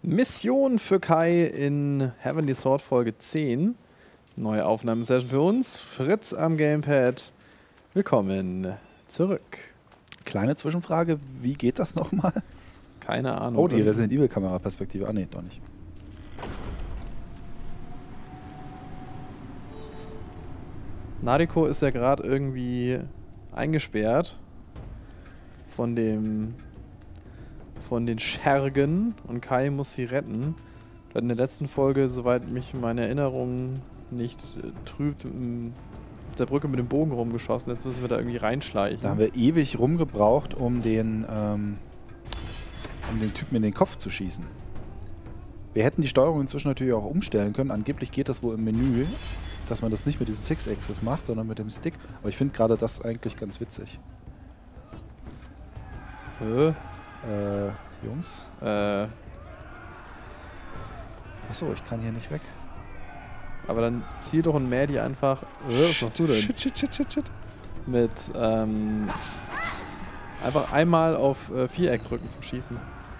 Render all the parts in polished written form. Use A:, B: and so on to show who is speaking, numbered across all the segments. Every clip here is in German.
A: Mission für Kai in Heavenly Sword Folge 10. Neue Aufnahmesession für uns. Fritz am Gamepad. Willkommen zurück.
B: Kleine Zwischenfrage, wie geht das nochmal?
A: Keine Ahnung.
B: Oh, die Resident Evil Kameraperspektive. Ah, nee, doch nicht.
A: Nariko ist ja gerade irgendwie eingesperrt von den Schergen und Kai muss sie retten. In der letzten Folge, soweit mich meine Erinnerung nicht trübt, auf der Brücke mit dem Bogen rumgeschossen. Jetzt müssen wir da irgendwie reinschleichen.
B: Da haben wir ewig rumgebraucht, um den Typen in den Kopf zu schießen. Wir hätten die Steuerung inzwischen natürlich auch umstellen können. Angeblich geht das wohl im Menü, dass man das nicht mit diesem Six-Axis macht, sondern mit dem Stick. Aber ich finde gerade das eigentlich ganz witzig. Jungs? Achso, ich kann hier nicht weg.
A: Aber dann zieh doch ein Mädi einfach. Was machst du denn?
B: Shit.
A: Mit einfach einmal auf Viereck drücken zum Schießen.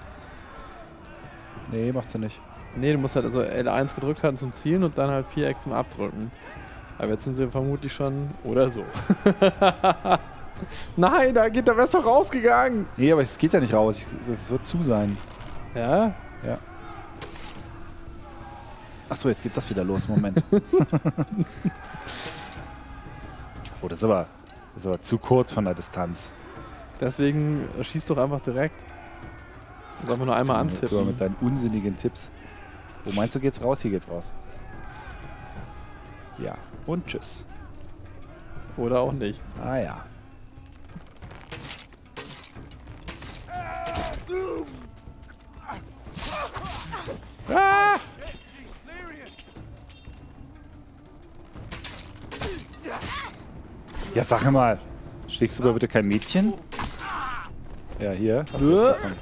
B: Nee, macht sie nicht.
A: Nee, du musst halt also L1 gedrückt halten zum Zielen und dann halt Viereck zum Abdrücken. Aber jetzt sind sie vermutlich schon oder so. Nein, da wäre es doch rausgegangen.
B: Nee, aber es geht ja nicht raus. Das wird zu sein.
A: Ja?
B: Ja. Achso, jetzt geht das wieder los. Moment. Oh, das ist aber zu kurz von der Distanz.
A: Deswegen schieß doch einfach direkt. Und einfach nur einmal
B: Du
A: antippen.
B: mit deinen unsinnigen Tipps. Wo meinst du, geht's raus? Hier geht's raus. Ja. Und tschüss.
A: Oder auch nicht.
B: Ah ja. Ah! Ja, sag mal. Schlägst du aber bitte kein Mädchen? Ja, hier. Was ist das denn?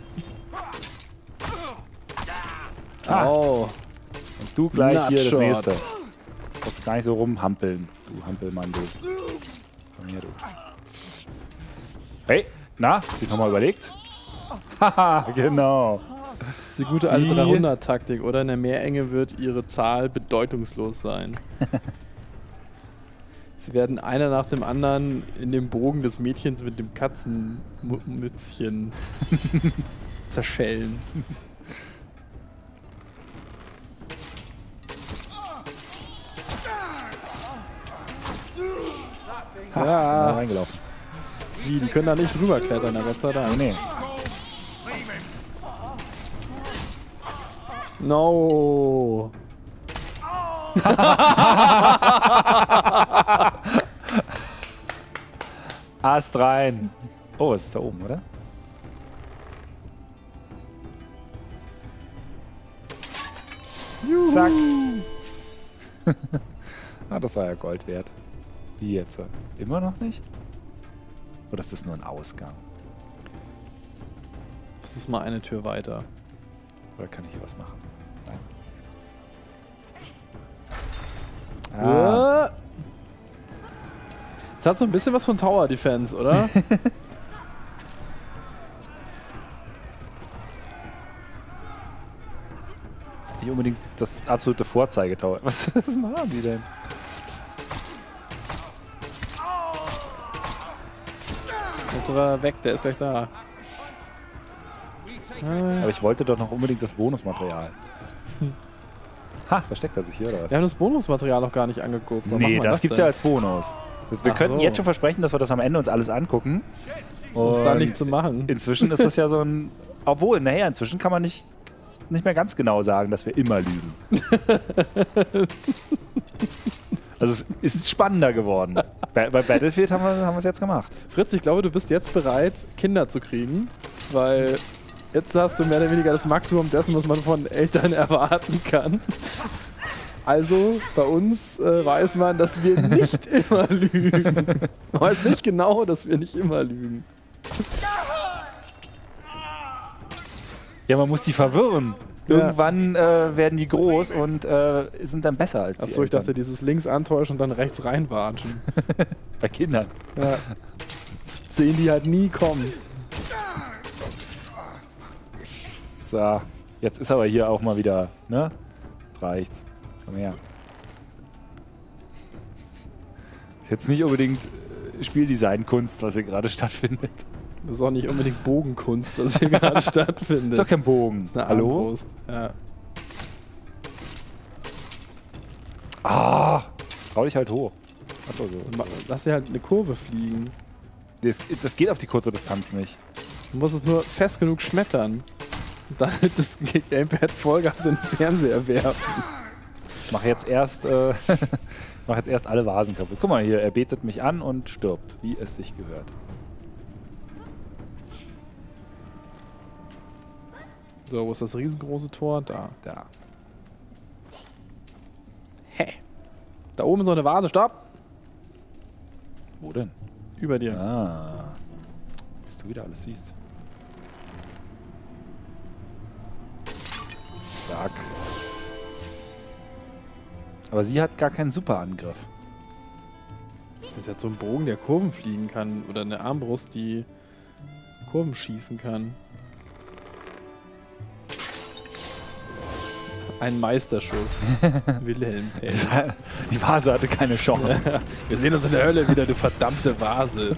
A: Oh.
B: Und du gleich hier das
A: Nutshot.
B: nächste. Du brauchst gar nicht so rumhampeln, du Hampelmann, du. Komm her, du. Hey, na, hast du dich nochmal überlegt? Haha, genau.
A: Das ist die gute alte 300-Taktik, oder? In der Meerenge wird ihre Zahl bedeutungslos sein. Sie werden einer nach dem anderen in dem Bogen des Mädchens mit dem Katzenmützchen zerschellen.
B: Ja, reingelaufen.
A: Wie, die können da nicht drüber klettern, aber Gott sei Dank.
B: Nee.
A: No.
B: Ast rein. Oh, es ist da oben, oder? Zack. Ah, das war ja Gold wert. Wie jetzt? Immer noch nicht? Oder ist das nur ein Ausgang?
A: Das ist mal eine Tür weiter.
B: Oder kann ich hier was machen? Nein.
A: Das hat so ein bisschen was von Tower Defense, oder?
B: Nicht unbedingt das absolute Vorzeigetower. Was machen die denn?
A: Jetzt ist er weg, der ist gleich da.
B: Aber ich wollte doch noch unbedingt das Bonusmaterial. Ha, versteckt er sich hier oder was?
A: Wir haben das Bonusmaterial noch gar nicht angeguckt. Warum
B: Nee,
A: machen wir
B: das gibt's
A: denn?
B: ja als Bonus. Wir
A: Ach
B: könnten
A: so.
B: jetzt schon versprechen, dass wir das am Ende uns alles angucken.
A: Um es dann
B: Und
A: nicht zu machen.
B: Inzwischen ist das ja so ein... Obwohl, naja, inzwischen kann man nicht mehr ganz genau sagen, dass wir immer lügen. Also es ist spannender geworden. Bei Battlefield haben wir es jetzt gemacht.
A: Fritz, ich glaube, du bist jetzt bereit, Kinder zu kriegen, weil jetzt hast du mehr oder weniger das Maximum dessen, was man von Eltern erwarten kann. Also, bei uns weiß man, dass wir nicht immer lügen. Man weiß nicht genau, dass wir nicht immer lügen.
B: Ja, man muss die verwirren.
A: Ja.
B: Irgendwann werden die groß und sind dann besser als die
A: Achso, ich
B: Eltern.
A: dachte, dieses links antäuschen und dann rechts reinwatschen.
B: Bei Kindern.
A: Ja. Das sehen die halt nie kommen.
B: So. Jetzt ist aber hier auch mal wieder, ne? Jetzt reicht's. Komm her. Jetzt nicht unbedingt Spieldesign-Kunst, was hier gerade stattfindet.
A: Das ist auch nicht unbedingt Bogenkunst, was hier gerade stattfindet.
B: Ist doch kein Bogen.
A: Das ist eine
B: Hallo?
A: Armbrust. Ja.
B: Ah, trau dich halt hoch. Achso, so.
A: Lass dir halt eine Kurve fliegen.
B: Das geht auf die kurze Distanz nicht.
A: Du musst es nur fest genug schmettern. Dann wird das Gamepad Vollgas in den Fernseher werfen.
B: Ich mache jetzt erst alle Vasen kaputt. Guck mal hier, er betet mich an und stirbt, wie es sich gehört.
A: So, wo ist das riesengroße Tor? Da.
B: Da.
A: Hä? Da oben ist so eine Vase. Stopp!
B: Wo denn?
A: Über dir.
B: Ah. Dass du wieder alles siehst. Zack. Aber sie hat gar keinen Superangriff.
A: Das ist jetzt so ein Bogen, der Kurven fliegen kann. Oder eine Armbrust, die Kurven schießen kann. Ein Meisterschuss. Wilhelm Tell.
B: Die Vase hatte keine Chance.
A: Wir sehen uns in der Hölle wieder, du verdammte Vase.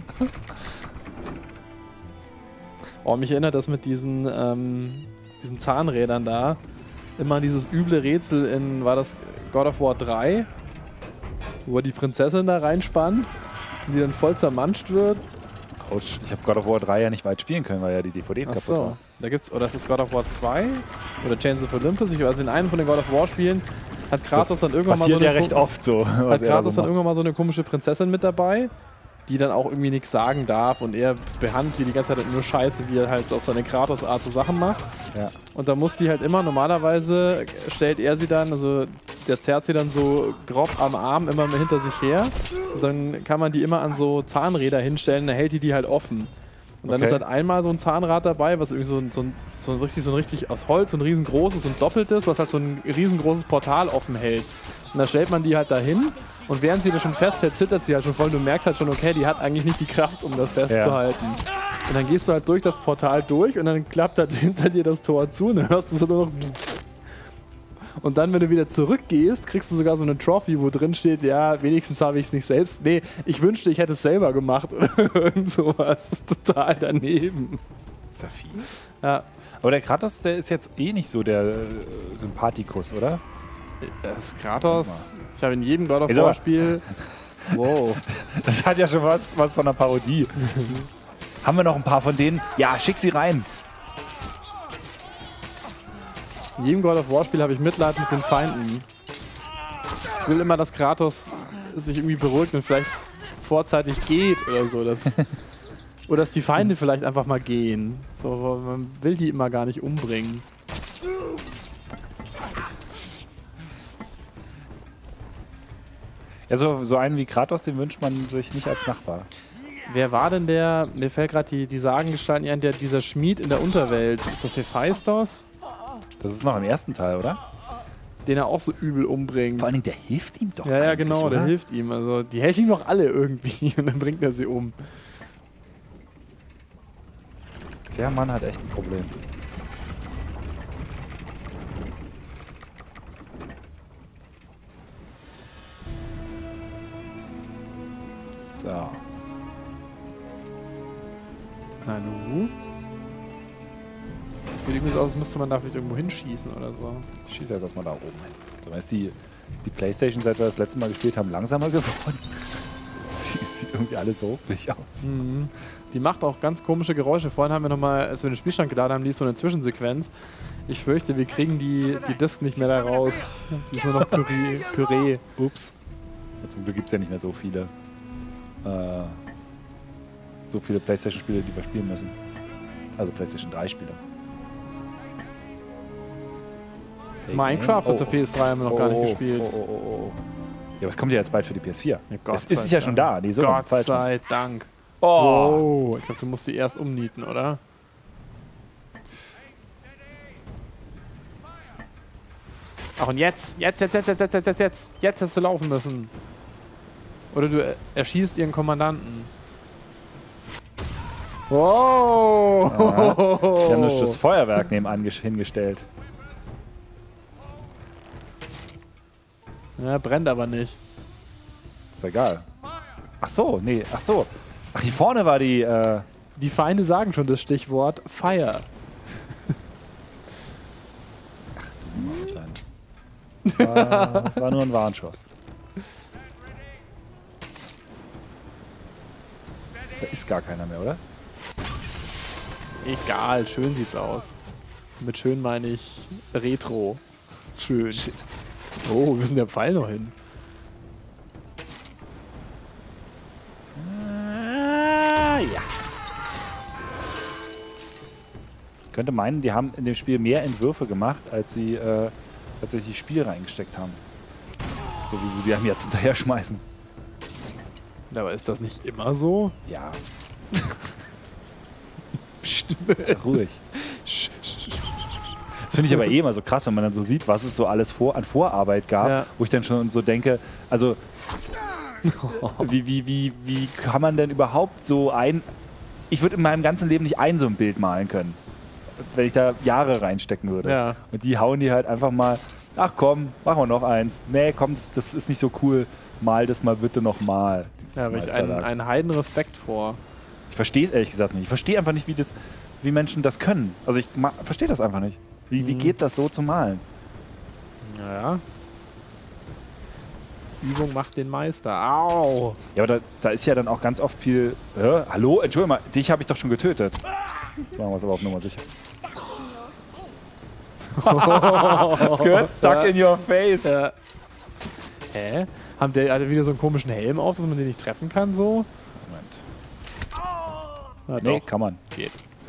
A: Oh, mich erinnert das mit diesen Zahnrädern da. Immer dieses üble Rätsel in, war das God of War 3? Wo er die Prinzessin da reinspannt, die dann voll zermanscht wird.
B: Autsch, ich habe God of War 3 ja nicht weit spielen können, weil ja die DVD kaputt war.
A: Da gibt's, oder ist das God of War 2? Oder Chains of Olympus? Ich weiß, in einem von den God of War Spielen hat Kratos dann irgendwann mal so eine...
B: ja recht oft so.
A: Hat Kratos dann irgendwann mal so eine komische Prinzessin mit dabei, die dann auch irgendwie nichts sagen darf und er behandelt sie die ganze Zeit nur scheiße, wie er halt auf seine Kratos-Art so Sachen macht.
B: Ja.
A: Und da muss die halt immer, normalerweise stellt er sie dann, also der zerrt sie dann so grob am Arm immer hinter sich her. Und dann kann man die immer an so Zahnräder hinstellen, dann hält die halt offen. Und dann ist halt einmal so ein Zahnrad dabei, was irgendwie so ein richtig aus Holz, so ein riesengroßes und doppeltes, was halt so ein riesengroßes Portal offen hält. Und dann stellt man die halt dahin und während sie das schon festhält, zittert sie halt schon voll. Du merkst halt schon, okay, die hat eigentlich nicht die Kraft, um das festzuhalten. Ja. Und dann gehst du halt durch das Portal durch und dann klappt halt hinter dir das Tor zu und dann hörst du so nur noch. Und dann, wenn du wieder zurückgehst, kriegst du sogar so eine Trophy, wo drin steht, ja, wenigstens habe ich es nicht selbst. Nee, ich wünschte, ich hätte es selber gemacht oder irgend sowas. Total daneben.
B: Ist ja fies.
A: Ja.
B: Aber der Kratos, der ist jetzt eh nicht so der Sympathikus, oder?
A: Das Kratos, ich habe in jedem God of War Spiel... Wow.
B: Das hat ja schon was von einer Parodie. Haben wir noch ein paar von denen? Ja, schick sie rein.
A: In jedem God of War Spiel habe ich Mitleid mit den Feinden. Ich will immer, dass Kratos sich irgendwie beruhigt und vielleicht vorzeitig geht oder so. Oder dass die Feinde vielleicht einfach mal gehen. So, man will die immer gar nicht umbringen.
B: Ja, so einen wie Kratos, den wünscht man sich nicht als Nachbar.
A: Wer war denn der, mir fällt gerade die Sagengestalten ein, dieser Schmied in der Unterwelt. Ist das Hephaistos?
B: Das ist noch im ersten Teil, oder?
A: Den er auch so übel umbringt.
B: Vor allen Dingen, der hilft ihm doch.
A: Ja, genau, oder? Der hilft ihm. Also, die helfen ihm doch alle irgendwie und dann bringt er sie um.
B: Der Mann hat echt ein Problem. So.
A: Nanu? Das sieht irgendwie so aus, als müsste man da vielleicht irgendwo hinschießen oder so.
B: Ich schieße jetzt erstmal da oben hin. So, ist die Playstation, seit wir das letzte Mal gespielt haben, langsamer geworden? Sieht irgendwie alles so ruckelig aus.
A: Mhm. Die macht auch ganz komische Geräusche. Vorhin haben wir nochmal, als wir den Spielstand geladen haben, lief so eine Zwischensequenz. Ich fürchte, wir kriegen die Disc nicht mehr da raus. Die ist nur noch Püree.
B: Ups. Ja, zum Glück gibt es ja nicht mehr so viele Playstation-Spiele, die wir spielen müssen. Also Playstation 3-Spiele.
A: Minecraft auf der PS3 haben wir noch gar nicht gespielt.
B: Ja, aber es kommt ja jetzt bald für die PS4.
A: Ja,
B: es ist ja schon da. Nee, so
A: Gott sei Dank.
B: Oh.
A: Wow. Ich glaube, du musst die erst umnieten, oder? Ach, und jetzt hast du laufen müssen. Oder du erschießt ihren Kommandanten. Wow!
B: Ja. Die haben nur das Feuerwerk nebenan hingestellt.
A: Ja, brennt aber nicht.
B: Ist egal. Ach so, nee, ach so. Ach, hier vorne war die,
A: Die Feinde sagen schon das Stichwort Fire.
B: Das war nur ein Warnschuss. Da ist gar keiner mehr, oder?
A: Egal, schön sieht's aus. Mit schön meine ich Retro. Schön.
B: Shit.
A: Oh, wo ist denn der Pfeil noch hin?
B: Ja. Ich könnte meinen, die haben in dem Spiel mehr Entwürfe gemacht, als sie tatsächlich Spiel reingesteckt haben. So wie sie die einem jetzt hinterher schmeißen.
A: Aber ist das nicht immer so?
B: Ja. Psst, sei ruhig. Das finde ich aber eh immer so krass, wenn man dann so sieht, was es so alles an Vorarbeit gab,
A: Ja.
B: wo ich dann schon so denke, also wie kann man denn überhaupt so ich würde in meinem ganzen Leben nicht so ein Bild malen können, wenn ich da Jahre reinstecken würde.
A: Ja.
B: Und die hauen die halt einfach mal, ach komm, machen wir noch eins. Nee, komm, das ist nicht so cool, mal das mal bitte nochmal.
A: Da habe ich einen Heidenrespekt vor.
B: Ich verstehe es ehrlich gesagt nicht. Ich verstehe einfach nicht, wie Menschen das können. Also ich verstehe das einfach nicht. Wie geht das so zu malen?
A: Naja. Übung macht den Meister. Au!
B: Ja, aber da ist ja dann auch ganz oft viel. Hallo, Entschuldigung mal, dich habe ich doch schon getötet. Machen wir es aber auf Nummer sicher. Das gehört stuck in your face.
A: Ja. Hä? Hat der wieder so einen komischen Helm auf, dass man den nicht treffen kann so?
B: Moment.
A: Ja,
B: Nee,
A: doch.
B: kann man.
A: Geht.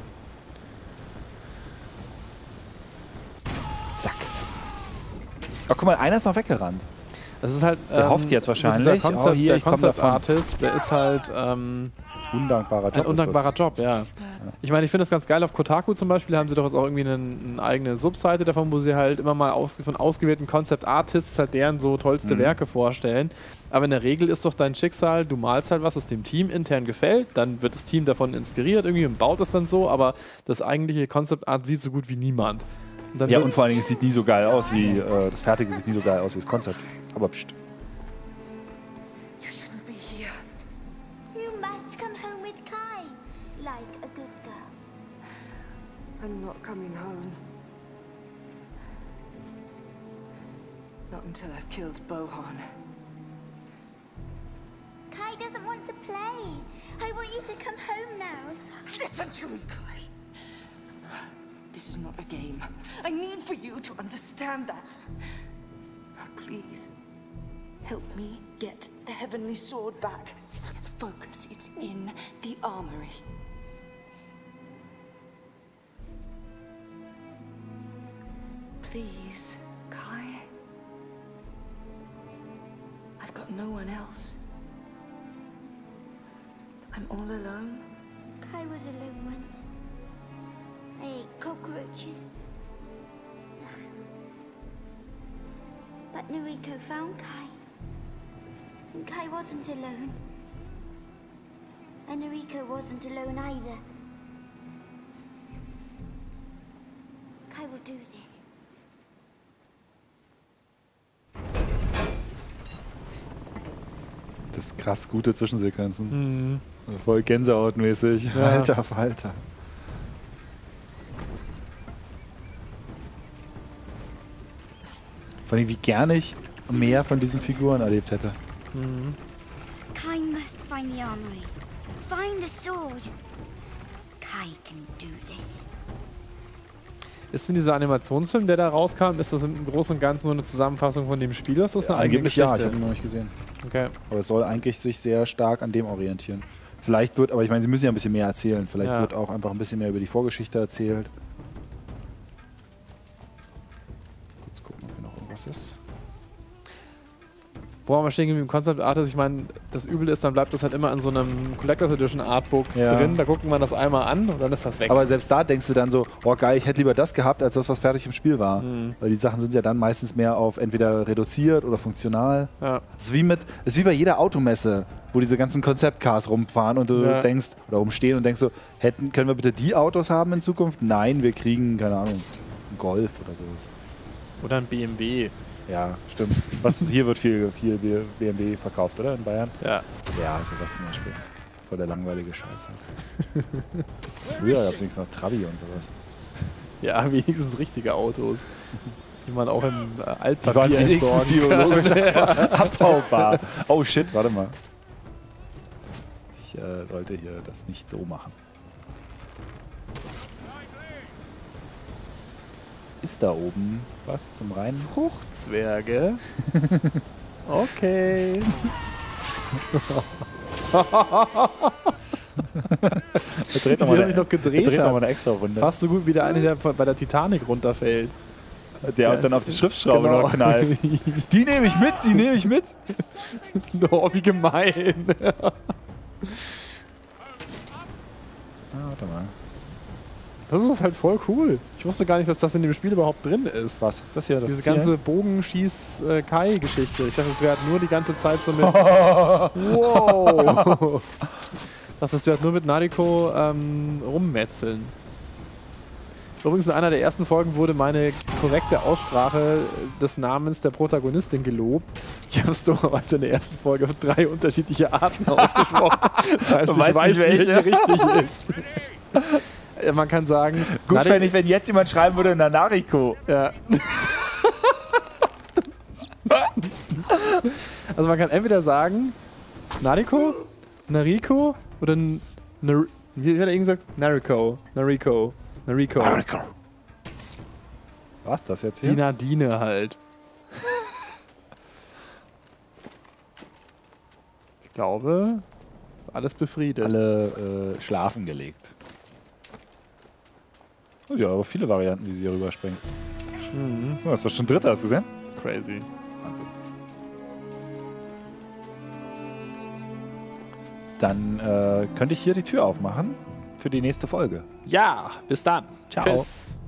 B: Zack. Ach, guck mal, einer ist noch weggerannt.
A: Das ist halt.
B: Der hofft jetzt wahrscheinlich,
A: dieser Concept,
B: hier,
A: der
B: ich komm
A: Concept
B: davon.
A: Artist, der ist halt
B: Undankbarer Job.
A: ein undankbarer Job, ja. Ich meine, ich finde das ganz geil. Auf Kotaku zum Beispiel haben sie doch jetzt auch irgendwie eine eigene Subseite davon, wo sie halt immer mal von ausgewählten Concept Artists halt deren so tollste Werke vorstellen. Aber in der Regel ist doch dein Schicksal, du malst halt was dem Team intern gefällt, dann wird das Team davon inspiriert irgendwie und baut es dann so, aber das eigentliche Concept Art sieht so gut wie niemand. Und dann
B: Ja,
A: wird-
B: und vor allen Dingen, es sieht nie so geil aus wie das Fertige sieht nie so geil aus wie das Konzept. Aber pst.
C: You shouldn't be here.
D: You must come home with Kai, like a good girl.
C: I'm not coming home. Not until I've killed Bohan.
D: Kai doesn't want to play. I want you to come home now.
C: Listen to me, Kai. This is not a game. I need for you to understand that. Please, help me get the Heavenly Sword back. Focus, it's in the armory. Please, Kai. I've got no one else. I'm all alone.
D: Kai was alone once. I ate cockroaches. Ugh. But Noriko found Kai. And Kai wasn't alone. And Noriko wasn't alone either. Kai will do this.
B: Das ist krass gute Zwischensequenzen. Voll Gänsehautmäßig.
A: Ja.
B: Alter Falter. Vor allem, wie gerne ich mehr von diesen Figuren erlebt hätte.
D: Kai must find the armory. Find the sword. Kai can do this.
A: Ist denn dieser Animationsfilm, der da rauskam, ist das im Großen und Ganzen nur eine Zusammenfassung von dem Spiel? Ist das eine eigene
B: Angeblich ja, ich
A: Geschichte?
B: habe ihn noch nicht gesehen.
A: Okay.
B: Aber es soll eigentlich sich sehr stark an dem orientieren. Vielleicht wird, aber ich meine, sie müssen ja ein bisschen mehr erzählen. Vielleicht
A: Ja.
B: wird auch einfach ein bisschen mehr über die Vorgeschichte erzählt. Kurz gucken, ob hier noch irgendwas ist.
A: Boah, mal stehen geblieben im Concept Art ist, ich meine, das Übel ist, dann bleibt das halt immer in so einem Collectors Edition Artbook drin, da guckt man das einmal an und dann ist das weg.
B: Aber selbst da denkst du dann so, oh geil, ich hätte lieber das gehabt, als das, was fertig im Spiel war. Weil die Sachen sind ja dann meistens mehr auf entweder reduziert oder funktional.
A: Ja.
B: Das ist wie bei jeder Automesse, wo diese ganzen Konzeptcars rumfahren und du denkst, oder rumstehen und denkst so, können wir bitte die Autos haben in Zukunft? Nein, wir kriegen, keine Ahnung, einen Golf oder sowas.
A: Oder ein BMW.
B: Ja, stimmt. Hier wird viel BMW verkauft, oder? In Bayern?
A: Ja.
B: Ja, sowas zum Beispiel. Voll der langweilige Scheiß. Früher gab es wenigstens noch Trabi und sowas.
A: Ja, wenigstens richtige Autos, die man auch in
B: Die waren
A: Altpapier
B: wenigstens
A: entsorgen
B: biologisch abbaubar. Oh shit, warte mal. Ich sollte hier das nicht so machen. Ist da oben was zum Rein?
A: Fruchtzwerge. Okay.
B: Er dreht
A: Die er sich noch gedreht
B: dreht
A: hat.
B: nochmal eine extra Runde.
A: Fast so gut wie der eine, der bei der Titanic runterfällt.
B: Der dann auf die Schriftschraube noch knallt. Die nehme ich mit, die nehme ich mit.
A: Oh, wie gemein.
B: Warte mal.
A: Das ist halt voll cool. Ich wusste gar nicht, dass das in dem Spiel überhaupt drin ist.
B: Was? Das hier, das
A: Diese
B: Ziel?
A: ganze Bogenschieß-Kai-Geschichte. Ich dachte, es wäre halt nur die ganze Zeit so mit... Wow! Ich dachte, es wäre halt nur mit Nariko rummetzeln. Übrigens in einer der ersten Folgen wurde meine korrekte Aussprache des Namens der Protagonistin gelobt. Ich habe es dummerweise in der ersten Folge auf 3 unterschiedliche Arten ausgesprochen. Das heißt, ich weiß nicht, welche richtig ist. Man kann sagen...
B: Gut fände ich, wenn jetzt jemand schreiben würde, Nariko.
A: Ja. Also man kann entweder sagen Nariko, Nariko oder wie hat er eben gesagt? Nariko.
B: Was das jetzt hier?
A: Die Nadine halt. Ich glaube, alles befriedet.
B: Alle schlafen gelegt. Oh ja, aber viele Varianten, wie sie hier rüberspringen. Oh, das war schon dritter, hast du gesehen?
A: Crazy.
B: Wahnsinn. Dann könnte ich hier die Tür aufmachen für die nächste Folge.
A: Ja, bis dann.
B: Ciao.
A: Tschüss.